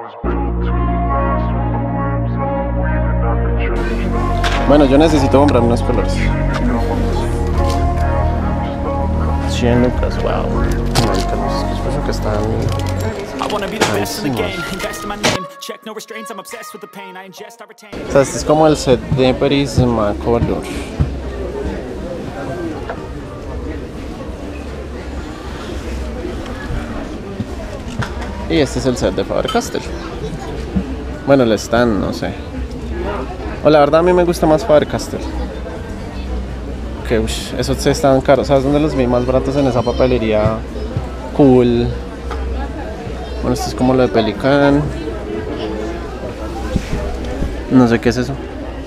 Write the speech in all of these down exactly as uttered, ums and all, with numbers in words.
Bueno, yo necesito comprar unos colores. cien lucas, wow. Marica, los escucho que están carísimos. O sea, este es como el set de Prismacolor. Y este es el set de Faber-Castell. Bueno, el stand, no sé. O la verdad a mí me gusta más Faber-Castell. Que uff, esos sí están caros. ¿Sabes dónde los vi más baratos? En esa papelería cool. Bueno, esto es como lo de Pelican. No sé qué es eso.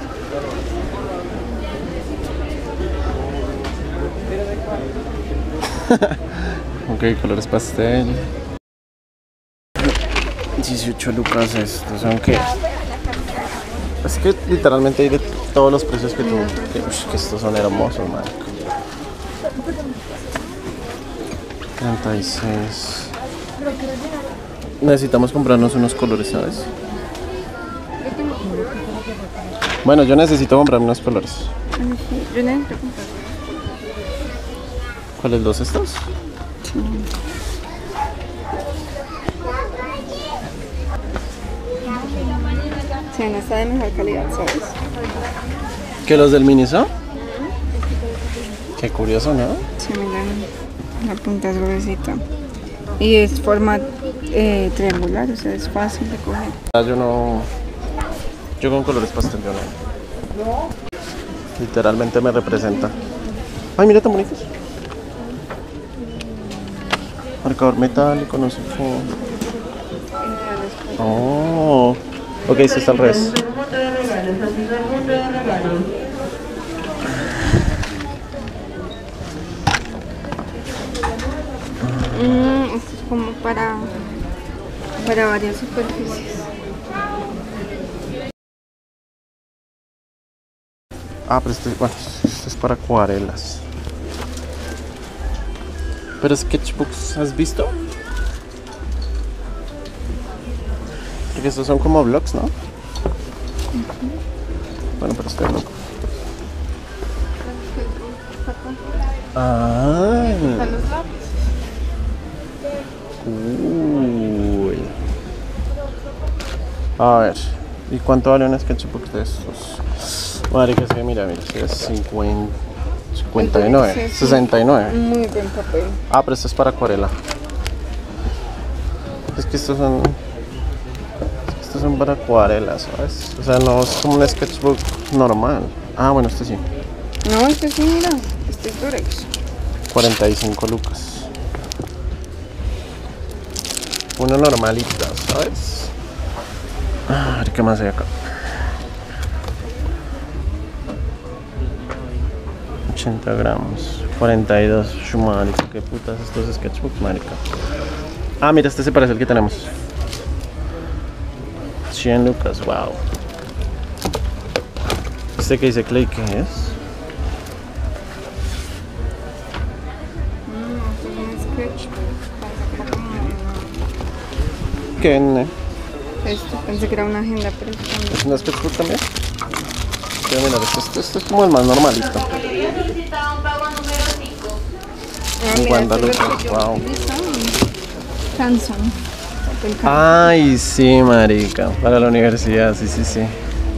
Ok, colores pastel. dieciocho lucas estos, ¿son qué? Es que literalmente hay de todos los precios que tú... Que, uff, que estos son hermosos, man. treinta y seis. Necesitamos comprarnos unos colores, ¿sabes? Bueno, yo necesito comprar unos colores. Yo necesito comprar. ¿Cuáles dos estos? Sí. Sí, no está de mejor calidad, ¿sabes? ¿Que los del Miniso? Uh-huh. Qué curioso, ¿no? Sí, miren, la punta es gruesita. Y es forma eh, triangular, o sea, es fácil de coger. Yo no... Yo con colores pastel yo no. Literalmente me representa. Ay, mira tan bonitos. Marcador metálico, no sé cómo. Oh. Ok, esto está al revés. Mm, esto es como para, para varias superficies. Ah, pero este, bueno, este es para acuarelas. Pero sketchbooks, ¿has visto? Porque estos son como blogs, ¿no? Uh-huh. Bueno, pero estoy loco. Ah. Uy. A ver, ¿y cuánto vale un sketchbook de estos? Madre que sí, mira, mira, es cincuenta, cincuenta y nueve, sesenta y nueve. Muy buen papel. Ah, pero esto es para acuarela. Es que estos son... Estos son para acuarelas, ¿sabes? O sea, no es como un sketchbook normal. Ah, bueno, este sí. No, este sí, mira. Este es Durex. cuarenta y cinco lucas. Uno normalito, ¿sabes? A ver qué más hay acá. ochenta gramos, cuarenta y dos. Marica, qué putas estos sketchbooks, marica. Ah, mira, este se parece al que tenemos. cien lucas, wow. Este que dice Clay, ¿qué es? ¿Qué vende? Esto, pensé que era una agenda, pero ¿Es un sketchbook también? Pero mira, esto, esto, esto es como el más normalito. Ah, mira, Guadalupe, wow. Canson. Ay, sí, marica, para la universidad, sí, sí, sí.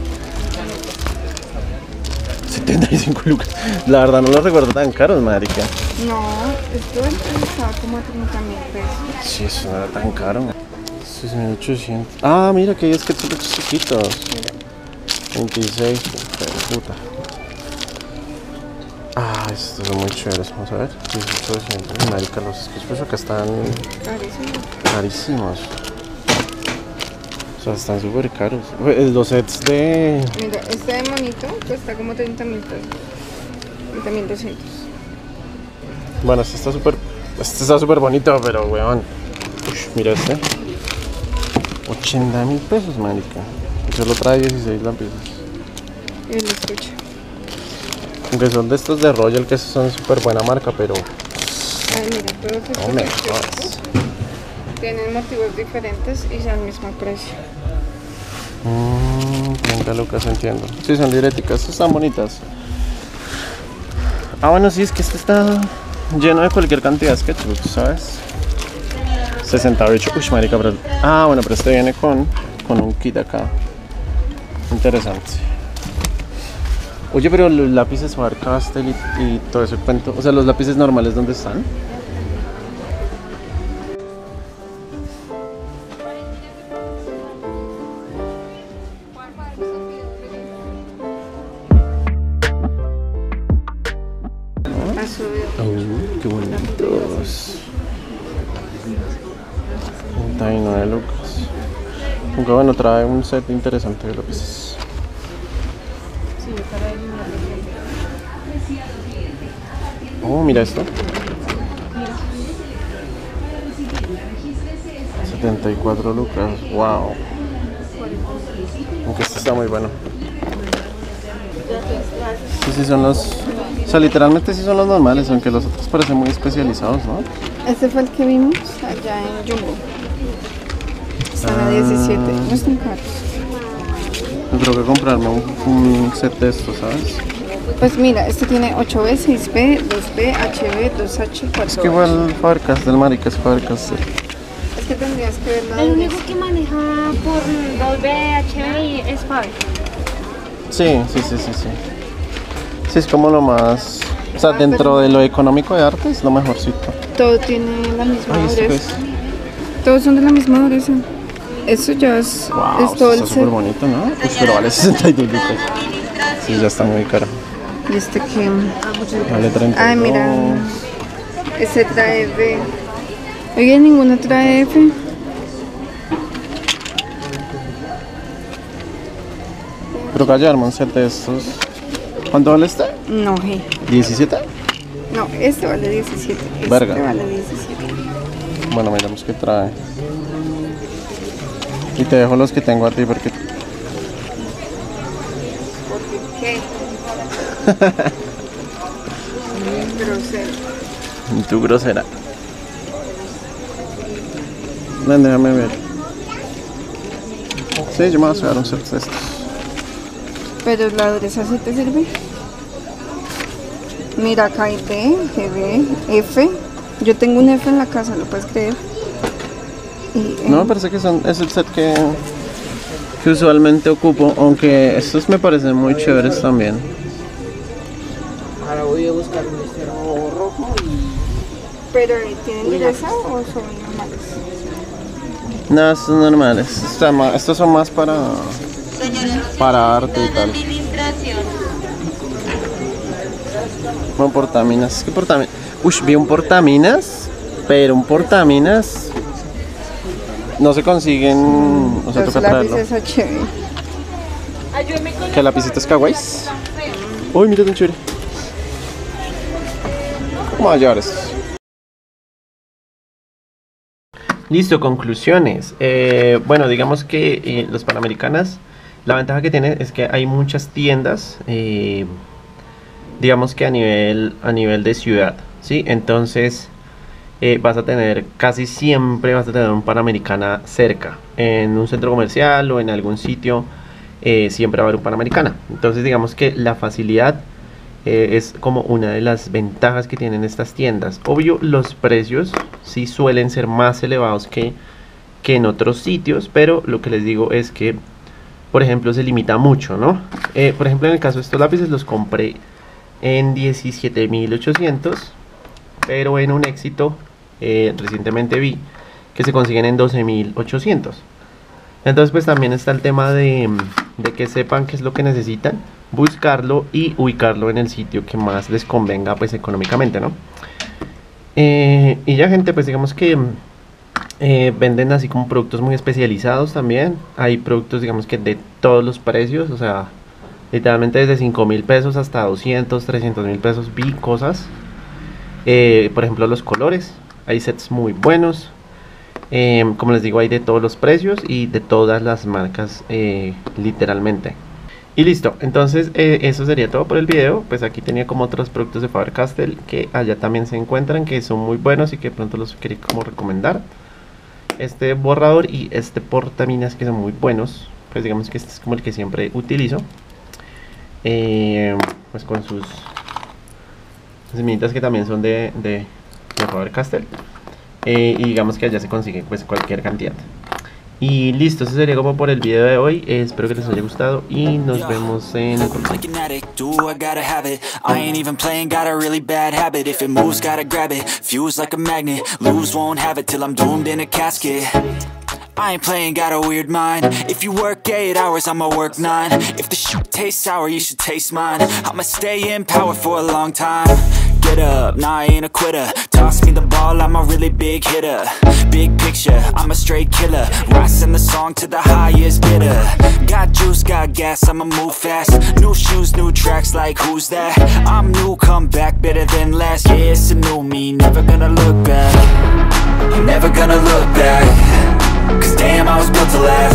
setenta y cinco lucas. La verdad no los recuerdo tan caros, marica. No, esto estaba como a treinta mil pesos. Sí, eso no era tan caro. seis mil ochocientos. Ah, mira que hay sketchbooks chiquitos. veintiséis, puta. Ah, estos son muy chéveres, vamos a ver. dieciocho doscientos. Marica, los sketchbooks acá están Carísimo. carísimos. O sea, están súper caros. Los sets de... Mira, este de monito cuesta como treinta mil pesos. treinta mil doscientos. Bueno, este está súper... Este está súper bonito, pero weón. Uy, mira este. ochenta mil pesos, marica. Y solo trae dieciséis lápices. Y el estuche. Aunque son de estos de Royal, que son súper buena marca, pero... Ay, mira, pero que no me jodas. Tienen motivos diferentes y son el mismo precio. Mmm, treinta lucas, entiendo. Sí, son diuréticas, están bonitas. Ah, bueno, sí, es que este está lleno de cualquier cantidad de SketchBook, ¿sabes? sesenta y ocho. Uy, marica, pero... Ah, bueno, pero este viene con, con un kit acá. Interesante. Oye, pero los lápices Faber-Castell y, y todo ese cuento, o sea, los lápices normales, ¿dónde están? Ha subido. Oh, qué bonitos. treinta y nueve lucas. Aunque bueno, trae un set interesante de lápices. Sí, yo para el Oh, mira esto. setenta y cuatro lucas. Wow. Aunque este está muy bueno. Sí, sí son los... O sea, literalmente sí son los normales, aunque los otros parecen muy especializados, ¿no? Este fue el que vimos allá en Jumbo. Están a diecisiete, no están caros. Yo creo que comprarme un, un set de estos, ¿sabes? Pues mira, este tiene ocho B, seis B, dos B, H B, dos H, cuatro H. Es que igual Faber-Castell, marica, es Faber-Castell. Es que tendrías que ver nada. El único que maneja por dos B, H B es Faber. Sí, sí, sí, sí, sí. Sí, es como lo más... O sea, dentro de lo económico de arte es lo mejorcito. Todo tiene la misma Ay, este dureza. es... Todos son de la misma dureza. Eso ya es, Wow, es todo está el súper set. bonito, ¿no? Pues pero vale sesenta y dos lucas. Sí, ya está muy caro. Y este que... Vale treinta y dos. Ay, mira. Este trae B. Oye, ninguno trae F. Pero que hallarme un set de estos. ¿Cuánto vale este? No, G. ¿diecisiete? No, este vale diecisiete. Este Verga. vale diecisiete. Bueno, miramos qué trae. Y te dejo los que tengo a ti porque... ¿Qué? Grosero. Tu grosera. Ven, déjame ver. Sí, yo me voy a llevar un set de estos. Pero la dureza sí te sirve. Mira, acá hay D, G B, F. Yo tengo un F en la casa, ¿lo puedes creer? Y, eh, No, me parece que son, es el set que, que usualmente ocupo, aunque estos me parecen muy chéveres también. Ahora voy a buscar un estero rojo y... ¿Pero tienen dureza o son normales? No, estos son normales. Está ma- estos son más para, para arte y tal. Bueno, portaminas. Es que portaminas. Uy, vi un portaminas, pero un portaminas no se consiguen. O sea, Los toca traerlo. lápices H B. ¿Qué lapicitos kawaiis? Uy, mira tan chévere. Vamos a llevar estos. Listo, conclusiones. Eh, bueno, digamos que eh, los Panamericanas, la ventaja que tienen es que hay muchas tiendas, eh, digamos que a nivel, a nivel de ciudad, ¿sí? Entonces eh, vas a tener, casi siempre vas a tener un Panamericana cerca, en un centro comercial o en algún sitio, eh, siempre va a haber un Panamericana. Entonces digamos que la facilidad eh, es como una de las ventajas que tienen estas tiendas. Obvio, los precios sí suelen ser más elevados que, que en otros sitios, pero lo que les digo es que, por ejemplo, se limita mucho, ¿no? Eh, por ejemplo, en el caso de estos lápices los compré en diecisiete mil ochocientos, pero en un éxito eh, recientemente vi que se consiguen en doce mil ochocientos. Entonces pues también está el tema de, de que sepan qué es lo que necesitan, buscarlo y ubicarlo en el sitio que más les convenga pues económicamente, ¿no? Eh, y ya, gente, pues digamos que eh, venden así como productos muy especializados también. Hay productos digamos que de todos los precios, o sea, literalmente desde cinco mil pesos hasta doscientos, trescientos mil pesos vi cosas. Eh, por ejemplo, los colores, hay sets muy buenos. Eh, como les digo, hay de todos los precios y de todas las marcas, eh, literalmente. Y listo, entonces eh, eso sería todo por el video. Pues aquí tenía como otros productos de Faber-Castell que allá también se encuentran, que son muy buenos y que pronto los quería como recomendar. este borrador y este portaminas, que son muy buenos. Pues digamos que este es como el que siempre utilizo. Eh, pues con sus semillitas que también son de, de, de Faber-Castell. Eh, y digamos que allá se consigue pues cualquier cantidad. Y listo, eso sería como por el video de hoy. eh, Espero que les haya gustado y nos vemos en el próximo. I ain't playing, got a weird mind. If you work eight hours, I'ma work nine. If the shit tastes sour, you should taste mine. I'ma stay in power for a long time. Get up, nah, I ain't a quitter. Toss me the ball, I'm a really big hitter. Big picture, I'm a straight killer. Rising the song to the highest bidder. Got juice, got gas, I'ma move fast. New shoes, new tracks, like who's that? I'm new, come back, better than last. Yeah, it's a new me, never gonna look back. Never gonna look back. Cause damn, I was built to last.